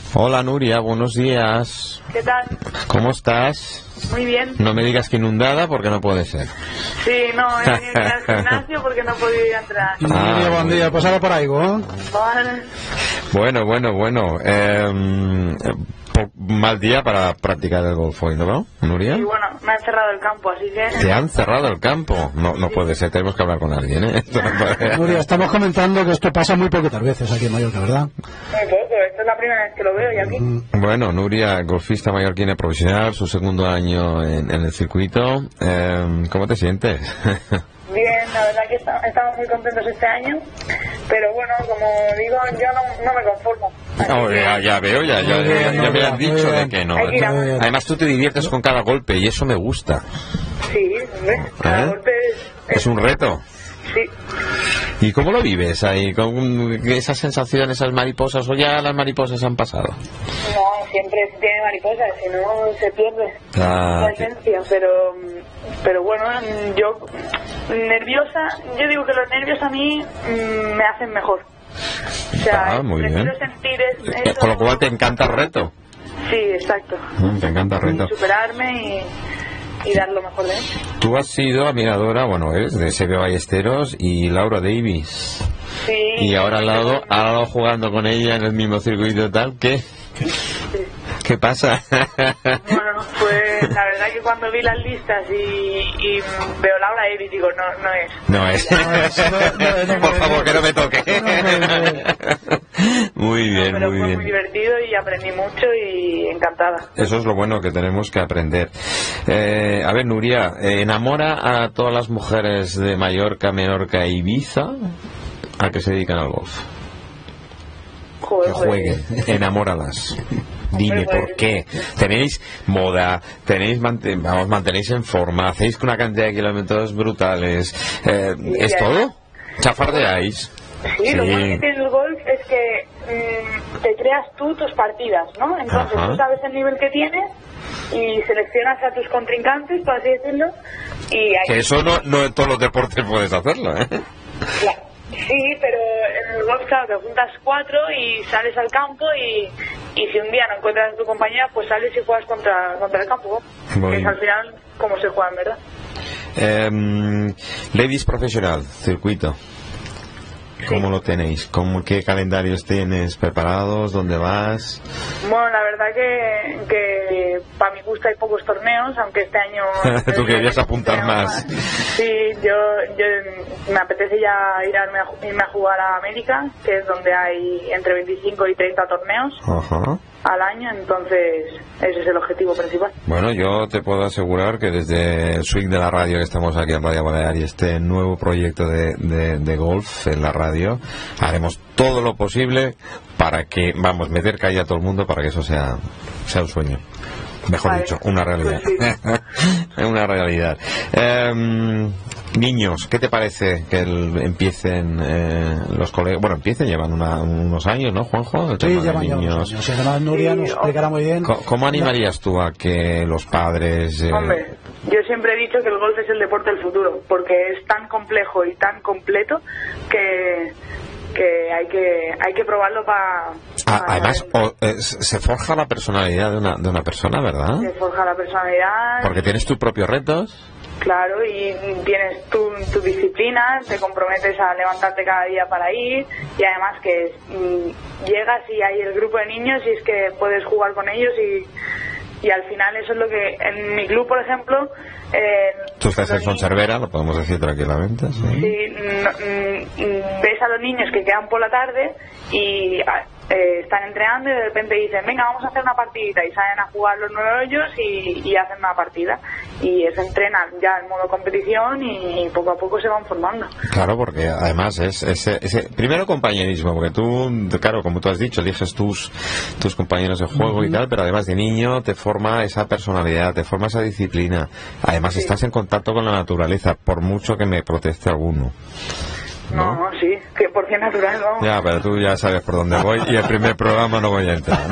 Hola Nuria, buenos días. ¿Qué tal? ¿Cómo estás? Muy bien. No me digas que inundada porque no puede ser. Sí, no, he venido al gimnasio porque no podía entrar. Nuria, buen día, pues ahora por ahí, ¿no? Vale. Bueno. Mal día para practicar el golf hoy, ¿no, Nuria? Y bueno, me han cerrado el campo, así que... ¿Te han cerrado el campo? No puede ser, tenemos que hablar con alguien, ¿eh? Esto no puede... Nuria, estamos comentando que esto pasa muy poquitas veces aquí en Mallorca, ¿verdad? Muy poco, esta es la primera vez que lo veo y aquí. Bueno, Nuria, golfista mallorquina profesional, su segundo año en el circuito. ¿Cómo te sientes? Bien, la verdad que estamos muy contentos este año, pero bueno, como digo, yo no me conformo. Oh, ya veo, ya me has dicho de que no. Además tú te diviertes con cada golpe y eso me gusta. Sí, cada golpe es un reto. Sí. ¿Y cómo lo vives ahí? ¿Con esas sensaciones, esas mariposas, o ya las mariposas han pasado? No, siempre tiene mariposas, si no se pierde la esencia, pero bueno, yo nerviosa, yo digo que los nervios a mí me hacen mejor. O sea, muy bien. Sentir eso. Con lo cual te encanta el reto. Sí, exacto. Te encanta el reto. Superarme y dar lo mejor de mí. Tú has sido admiradora, bueno, eres de SB Ballesteros y Laura Davis. Sí. Y ahora al lado jugando con ella en el mismo circuito y tal, ¿qué? Sí. ¿Qué pasa? Bueno, pues la verdad que cuando vi las listas y veo Laura Davis digo, no es. Por favor, que no me toque. Muy bien, pero muy fue bien. Muy divertido y aprendí mucho y encantada. Eso es lo bueno que tenemos que aprender. A ver, Nuria, ¿enamora a todas las mujeres de Mallorca, Menorca e Ibiza a que se dedican al golf? Joder, que jueguen, enamóralas. Dime por qué. Tenéis moda, mantenéis en forma, hacéis una cantidad de kilómetros brutales. ¿Es todo? ¿Chafardeáis? Sí, lo bueno que tiene el golf es que te creas tú tus partidas, ¿no? Entonces tú sabes el nivel que tienes y seleccionas a tus contrincantes, por así decirlo. Y que eso no en todos los deportes puedes hacerlo, ¿eh? Claro. Sí, pero en el golf, claro, te juntas 4 y sales al campo y si un día no encuentras a tu compañera, pues sales y juegas contra el campo. Que es al final como se juega, ¿verdad? Ladies Profesional, circuito. ¿Cómo lo tenéis? ¿Qué calendarios tienes preparados? ¿Dónde vas? Bueno, la verdad que para mi gusto hay pocos torneos, aunque este año... Tú querías apuntar más. Sí, yo me apetece ya irme a jugar a América, que es donde hay entre 25 y 30 torneos al año, entonces ese es el objetivo principal. Bueno, yo te puedo asegurar que desde el swing de la radio que estamos aquí en Radio Balear y este nuevo proyecto de golf en la radio, haremos todo lo posible para que, meter calle a todo el mundo para que eso sea un sueño. Mejor dicho, una realidad. Una realidad. Niños, ¿qué te parece que empiecen los colegas? Bueno, llevan unos años, ¿no, Juanjo? Sí, llevan niños. Y además Nuria nos explicará muy bien. ¿Cómo animarías tú a que los padres... Hombre, yo siempre he dicho que el golf es el deporte del futuro, porque es tan complejo y tan completo que hay que probarlo para... Además, se forja la personalidad de una persona, ¿verdad? Se forja la personalidad. Porque tienes tus propios retos. Claro, y tienes tu disciplina, te comprometes a levantarte cada día para ir, y además que llegas y hay el grupo de niños y es que puedes jugar con ellos y al final eso es lo que en mi club, por ejemplo... Tú estás en Sonservera, lo podemos decir tranquilamente. Sí, ves a los niños que quedan por la tarde y están entrenando y de repente dicen, venga, vamos a hacer una partidita, y salen a jugar los 9 hoyos y hacen una partida y se entrenan ya en modo competición y poco a poco se van formando. Claro, porque además es ese primero compañerismo, porque tú, claro, como tú has dicho, eliges tus compañeros de juego y tal, pero además de niño te forma esa personalidad, te forma esa disciplina, además estás en contacto con la naturaleza, por mucho que me proteste alguno. No, sí, que por cien natural, vamos. Ya, pero tú ya sabes por dónde voy y el primer programa no voy a entrar.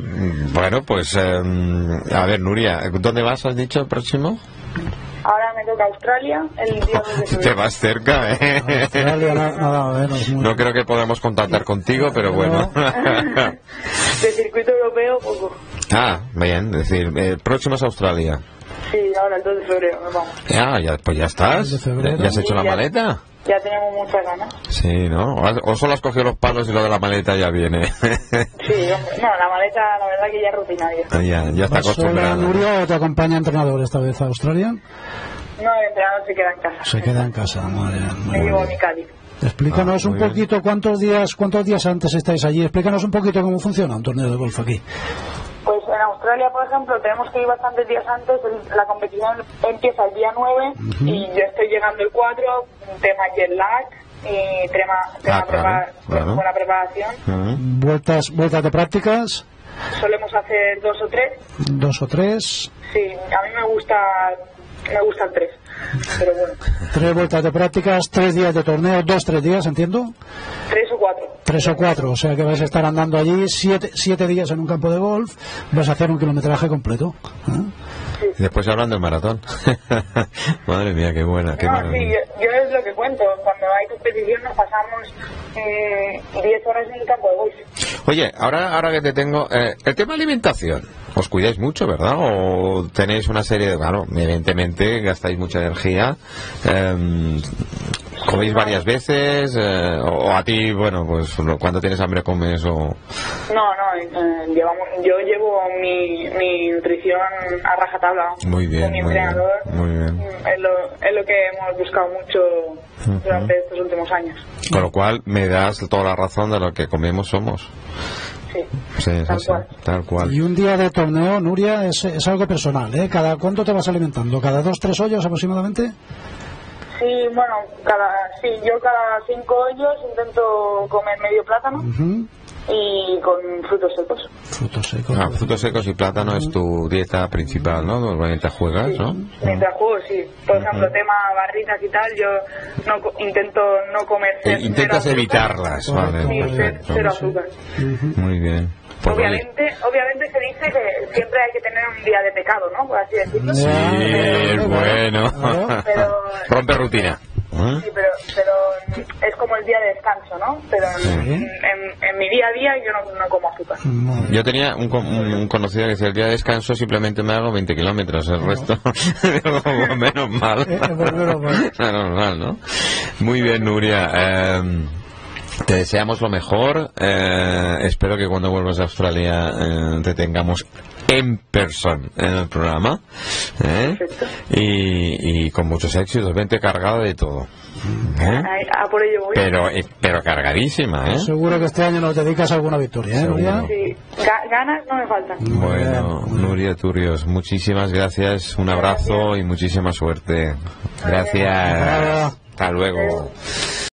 Bueno, pues a ver, Nuria, ¿dónde vas, has dicho, el próximo? Ahora me toca Australia el día 2 de febrero. Te vas cerca, Australia, nada menos. No creo que podamos contactar contigo, pero bueno. De circuito europeo, poco. Ah, bien, es decir, próximo es Australia. Sí, ahora el 2 de febrero nos vamos. Ya, pues ya estás. ¿De febrero? ¿Ya has hecho la maleta? Ya tenemos muchas ganas. Sí, ¿no? O solo has cogido los palos y lo de la maleta ya viene. Sí, hombre. No, la maleta, la verdad que ya es rutinaria. Ya está ¿Vas sola, acostumbrada. Nuria, o te acompaña entrenador esta vez a Australia? No, el entrenador se queda en casa. Se queda en casa. Muy bien, muy Me bien. llevo a mi Cádiz. Explícanos un muy bien. poquito cuántos días antes estáis allí. Explícanos un poquito cómo funciona un torneo de golf aquí. Pues en Australia, por ejemplo, tenemos que ir bastantes días antes. La competición empieza el día 9 y yo estoy llegando el 4, tema jet lag y claro. buena preparación. Vueltas de prácticas, Solemos hacer 2 o 3. 2 o 3. Sí, a mí me gusta el 3. Pero bueno, 3 vueltas de prácticas, 3 días de torneo, 2-3 días, entiendo. 3 o 4. 3 o 4, o sea que vais a estar andando allí 7 días en un campo de golf, vas a hacer un kilometraje completo. Y después hablan del maratón. Madre mía, qué buena, qué No, sí, maravilla. yo es lo que cuento. Cuando hay competición nos pasamos 10 horas en el campo de golf. Oye, ahora que te tengo, el tema alimentación, ¿os cuidáis mucho, verdad? ¿O tenéis una serie de, claro, evidentemente gastáis mucha energía, coméis varias veces, o a ti, bueno, pues cuando tienes hambre comes o... Yo llevo mi nutrición a rajatabla. Muy bien, con mi muy bien, entrenador. muy bien. Es lo que hemos buscado mucho durante estos últimos años. Con lo cual me das toda la razón de lo que comemos somos. Sí, Sí, es tal así, cual. tal cual. Y un día de torneo, Nuria, es algo personal, ¿eh? ¿Cuánto te vas alimentando? ¿Cada 2-3 hoyos aproximadamente? Sí, bueno, yo cada 5 hoyos intento comer medio plátano y con frutos secos. Frutos secos. Frutos secos y plátano es tu dieta principal, ¿no? Normalmente juegas, Sí, ¿no? mientras juego, sí. Por ejemplo, tema barritas y tal, yo intento no comer Intentas cero azúcar. evitarlas, vale. Sí, Perfecto. cero azúcar. Muy bien. Pues oye, Obviamente se dice que siempre hay que tener un día de pecado, ¿no? Por así decirlo. sí, es bueno. Pero- Rompe rutina. Sí, pero es como el día de descanso, ¿no? Pero en mi día a día yo no como azúcar. Yo tenía un conocido que decía, el día de descanso simplemente me hago 20 kilómetros, el resto menos mal. Menos mal, ¿no? Muy bien, Nuria. Te deseamos lo mejor. Espero que cuando vuelvas a Australia te tengamos en persona en el programa. Y con muchos éxitos. Vente cargada de todo. A por ello voy. Pero cargadísima, ¿eh? Seguro que este año nos dedicas a alguna victoria, ¿eh, Nuria? Sí, ganas no me faltan. Bueno, Nuria Turrios, muchísimas gracias. Un abrazo y muchísima suerte. Gracias. Hasta luego.